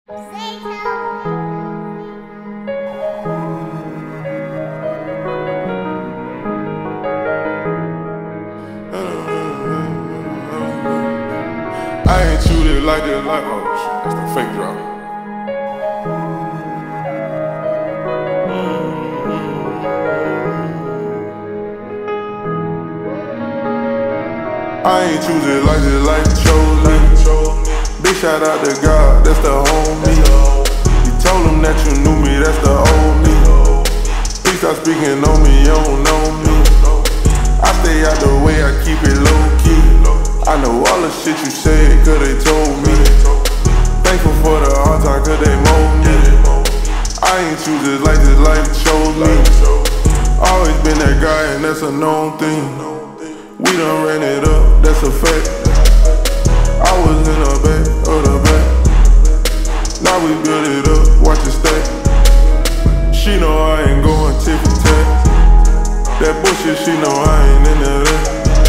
I ain't treated like this, like, oh shit, that's the fake drop. I ain't choose it like this, life chose me. Big shout out to God, that's the homie. You told him that you knew me, that's the old me. Please stop speaking on me, you don't know me. I stay out the way, I keep it low key. I know all the shit you said, cause they told me. Thankful for the hard time, cause they mold me. I ain't choose it like this, life chose me. Always been that guy, and that's a known thing. We done ran it up, that's a fact. I was in the back of the back. Now we build it up, watch it stack. She know I ain't going tit for tat. That bullshit, she know I ain't into that.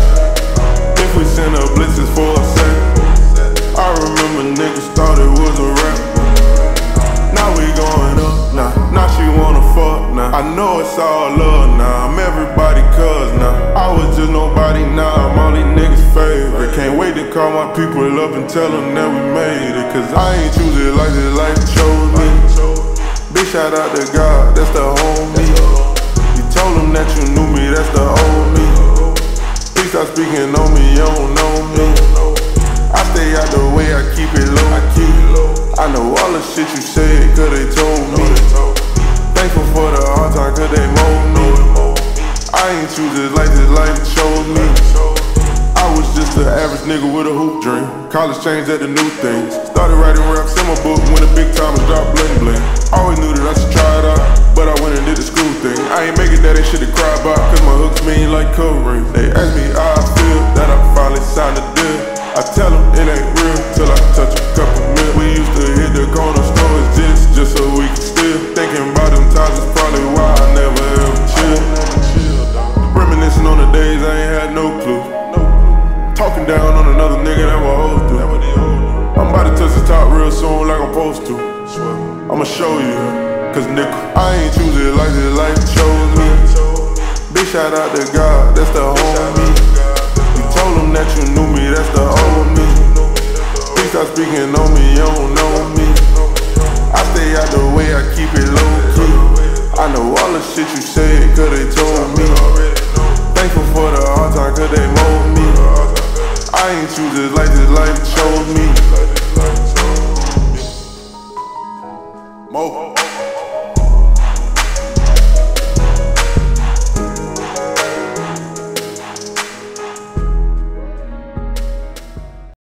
If we send her blitzes for a sec, I remember niggas thought it was a rap. Now we going up, now she wanna fuck now. I know it's all love now, I'm everybody cuz now. I was just nobody, now I'm all these niggas' favorite. Can't wait to call my people up and tell them that we made it. Cause I ain't choose it like this, life chose me. Big shout out to God, that's the homie. You told him that you knew me, that's the old me. Please stop speaking on me, you don't know me. I stay out the way, I keep it low. I know all the shit you said, cause they told me. Thankful for the hard time, cause they mold me. I ain't choose it like this, life chose me. I was just an average nigga with a hoop dream. College changed at the new things. Started writing raps in my book when the big timers dropped bling bling. Always knew that I should try it out, but I went and did the school thing. I ain't making that ain't shit to cry about, cause my hooks mean like covering. They ask me how I feel, that I finally signed a deal. I tell them it ain't real till I touch a couple mil. We used to hit the corner stores just so we could steal. Thinking about them times is probably why I never ever chill. Reminiscing on the days I ain't had no clue. Talking down on another nigga that was old through. I'm about to touch the top real soon like I'm supposed to. I'ma show you, cause nigga, I ain't choose it like this, life chose me. Big shout out to God, that's the homie. You told him that you knew me, that's the old me. Please stop speaking on me, you don't know me. I stay out the way, I keep it low key. I know all the shit you said, cause they told me. Thankful for the hard time, cause they mold me. I ain't choose it like this, life chose me. Mo.